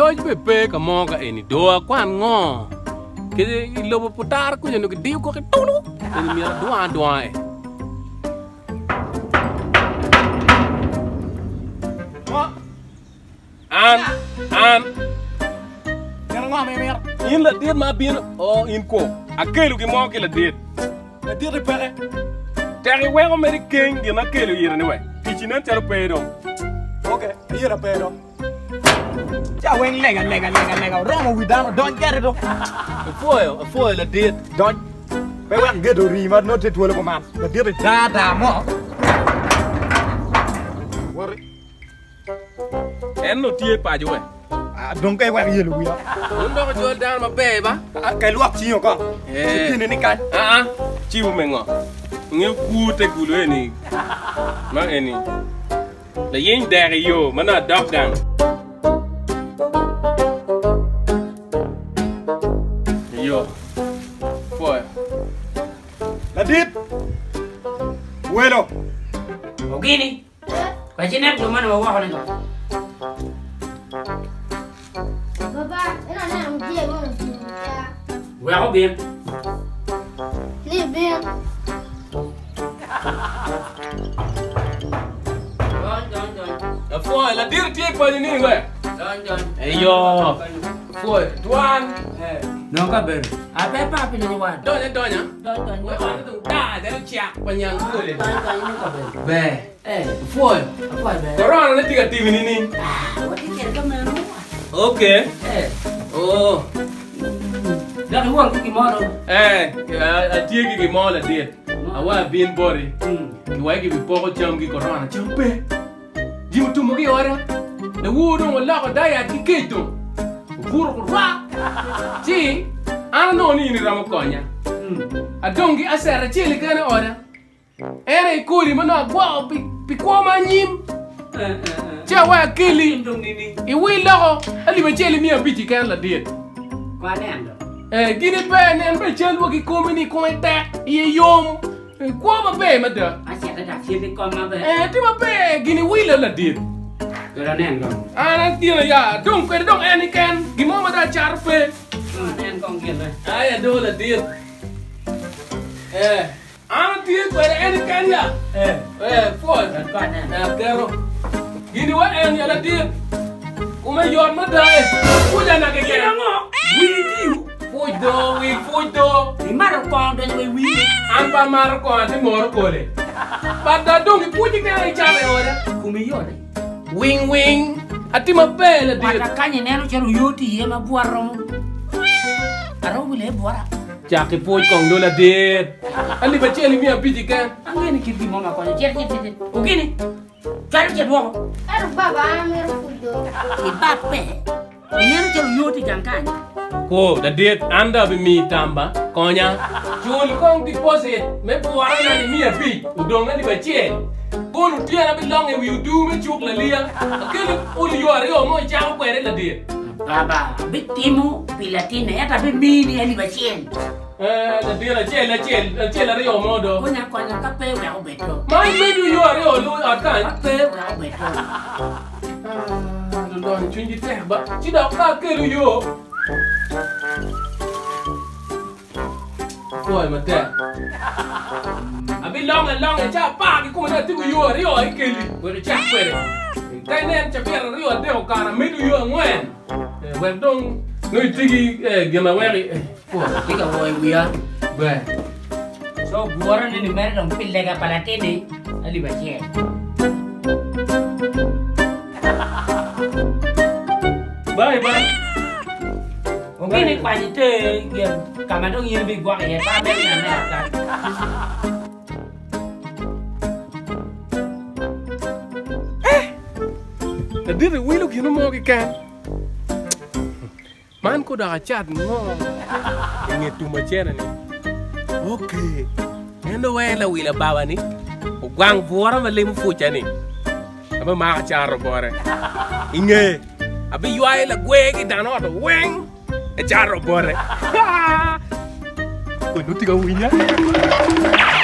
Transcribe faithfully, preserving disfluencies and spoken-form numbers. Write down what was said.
choj be pe ka moga eni doa kwan ngo ke lobo putar ku no ke diu ko ke tunu eni mi doa doa e an an Yang ngomong mer. in la dit ma bin o in ko akelu ki mo ke la dit La dire pare. teri we ko meri king di na kelu yira ni we kichinen tero pe do Okay, ira pero. Ja weng lega lega lega lega. Romo widano don't get it. foil a foil la dit Don't. Pe wan ge do rima no te tuolo ko man. La dire da da mo. Worry. en no tie pa jo we Ah, donc kay wan yelu wiya. un do ko jol dan ma be ba Kay luak ci ko. Eh. Ci ni kan. ah ah chiu mengo nge ku te gulu eni ma eni la yin dere yo mana dog down yo foil La dit. Bueno. Begini. Kwa chini hapo maana wa wao ndio. Baba, ina na mjie bwana mjia. Wao bien. Ni bien. Don don don. la foil la dir tie pa ni we Don don. yo foil tuan Eh. No ka ber. Apa apa pila ni wa. donya donya Don don. we on tu da da chia panyang kule Don don ni ka ber. be Eh. foil Apa ber? corona na tiga tv ni ni Ah, wa ti ka mero. okay Eh. oh Dah huang ki mo do. eh a tie ki mo la dit awa bin bori Hmm. ki wa ki bi poko cham ki corona champe jimu tu mo ki ora na wudo wala ko daya ki keto buru ko ra ti ana no ni ni ramo konya Hmm. adongi asera chili kana ora ere kuri mana gwa pi pi kwa manyim Eh eh. cha wa kili Indong ni ni. i wi lago ali be chili mi abiji kan la dit Kwa ne ando. eh gini be ne be chel wo ki komini ko ete ye yom kwa ma be ma da Asyik ada sini kau ma ber. eh ti ma be gini wi la la dit Kira ne ando. ana tira ya dong ko dong eni kan gimo ma da char pe Ne kau kira. aya do la dit eh ana tira ko eni kan ya Eh. eh foi Kwa ne. eh kero gini wa en ya la dit kuma yor ma da e kuja na ke Kira kera ngo. Widi. fui do wi fui do Di maro kau do ni wi. an pa mar ko ati mor ko le pa da dong puji ke ai chame ora Kumi yo deh. wing wing ati ma be la dit Mata kanya nero ceru yoti ye ma buarong. Aro bule buara. Jaki puj kong do la dit ali ba cheli mi abiji kan Angin kirti mama kau cer cer cer. Begini. Cari cer dua. Ero baba, ero fudo. Ibape. Ini nero ceru yoti jangkanya. ko da dit anda bi mi tamba konya chul kong deposit me buara na ni mi abi udong ali ba cheli Kunu dia na bi long e wi du me chuk la lia akeli uli yo ari o mo cha ko kwere la dit Baba, bitimu pilatine ya tapi mini ali bacien. eh la dit la cheli la cheli la cheli ari o mo do Konya konya kape wa beto. mai me du yo ari o lu akan Kape wa beto. Don don chunji teh ba chi da ka ke lu yo Koi ma teh Abi long e long e cha pa ki kuma na ti ku yo ri o ke li ko de cha kwere kai nen cha pera ri o de o kana me du yo ngwen e wen dong no tigi e gema weri ko Tiga boy wia. be So buara ni mere dong pilega palatine ali bacien. bye bye Mungkin ni kwa jite ya kamado ngir bi gwa ya ta be na na ka. da dire wilu ki no mo ki kan man ko da chat ngo nge tu ma chena ni okay endo we la wila baba ni o gwang buara ma lim fucha ni aba ma charo bore inge abi yuai la gwe ki dano to weng e charo bore ko nuti ga winya